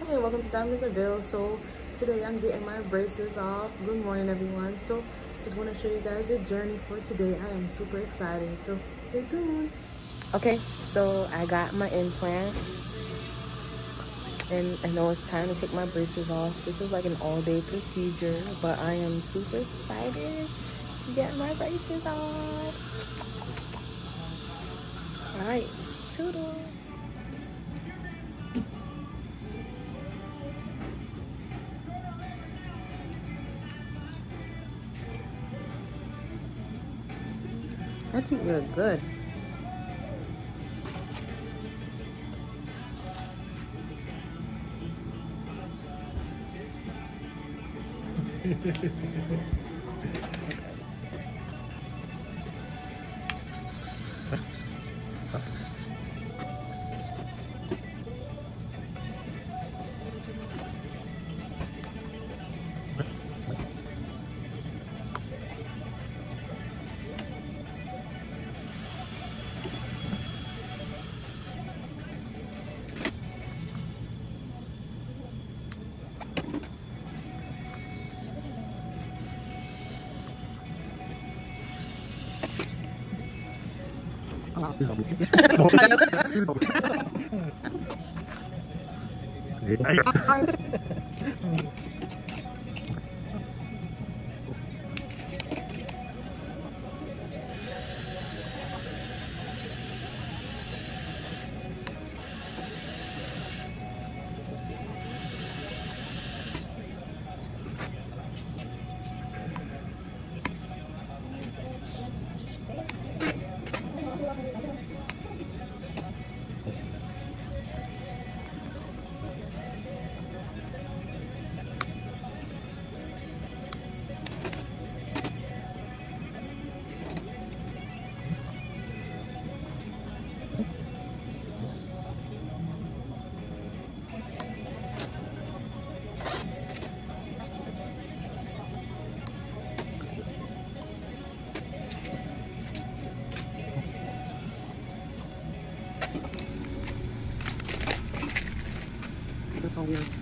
Hey, welcome to Diamonds and Bills. So today I'm getting my braces off. Good morning, everyone. So just want to show you guys a journey for today. I am super excited, so stay tuned. Okay, so I got my implant and I know it's time to take my braces off. This is like an all-day procedure, but I am super excited to get my braces off. All right, toodle. Her teeth look good. That's so weird.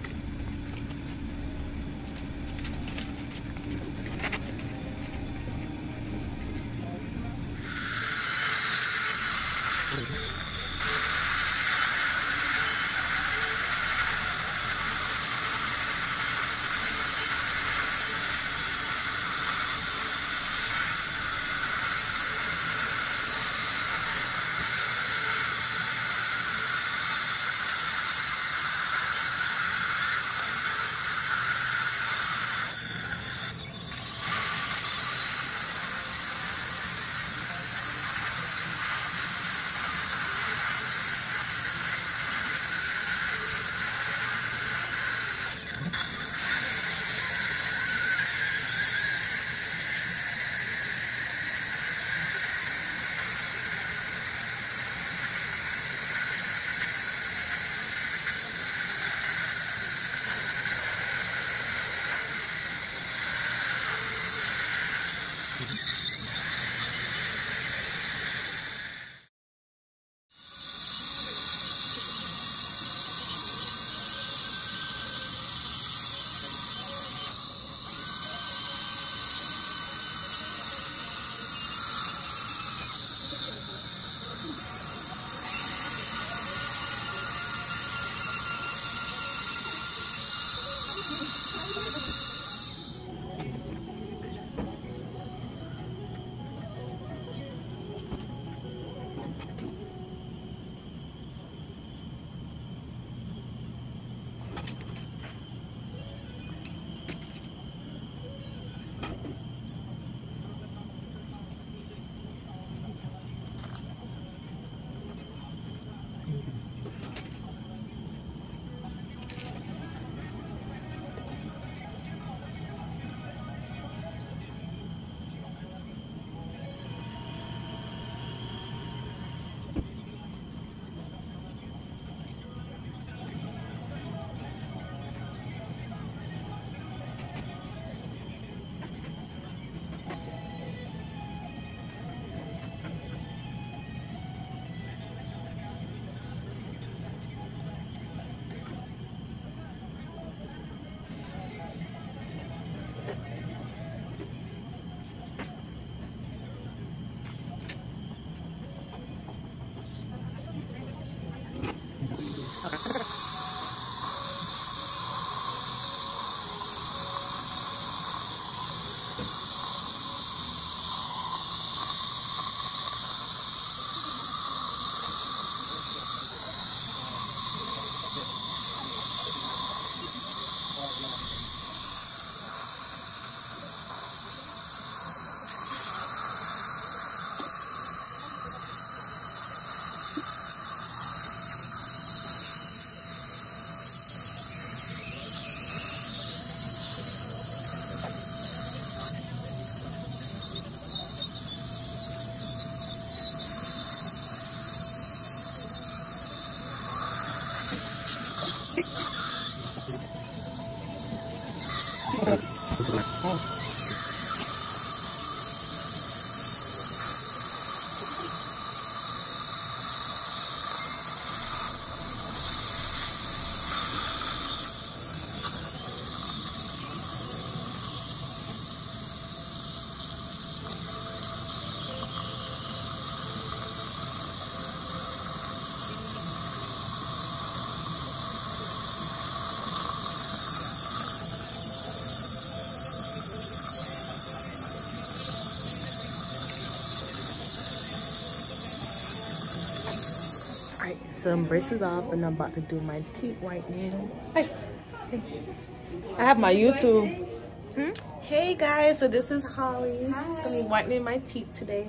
Alright, so braces off and I'm about to do my teeth whitening. Hey. I have my YouTube. Hey guys, so this is Holly. She's gonna be whitening my teeth today.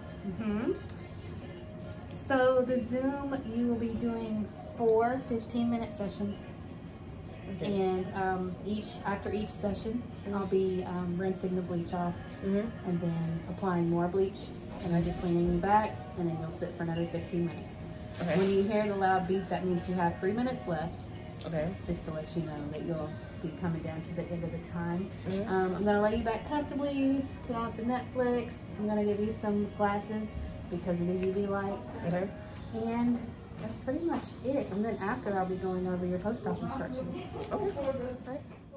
So the Zoom, you will be doing 4 15-minute sessions. And after each session, I'll be rinsing the bleach off and then applying more bleach. And I'm just leaning you back, and then you'll sit for another 15 minutes. Okay. When you hear the loud beep, that means you have 3 minutes left. Okay. Just to let you know that you'll be coming down to the end of the time. I'm gonna lay you back comfortably, put on some Netflix. I'm gonna give you some glasses because of the UV light. Okay. And that's pretty much it. And then after, I'll be going over your post-op instructions. Okay. All right.